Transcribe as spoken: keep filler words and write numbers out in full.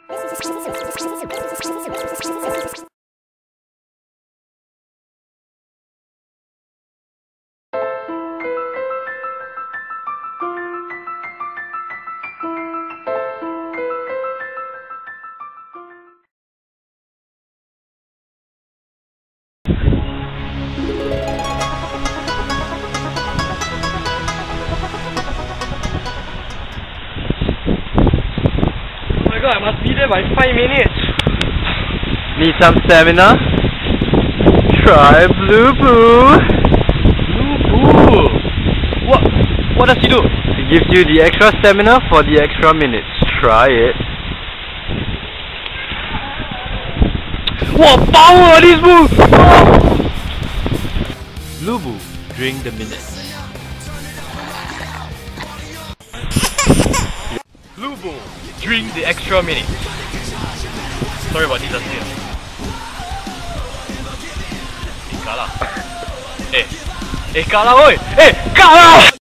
I must be there by five minutes. Need some stamina? Try Blue Boo. Blue Boo. What? What does he do? It gives you the extra stamina for the extra minutes. Try it. What power this Boo! Oh. Blue Boo, drink the minutes. Blue Boo, drink the extra minutes. Sorry about this, Asir. Eh, kalah. Eh, eh, kalah oi! Eh, kalah!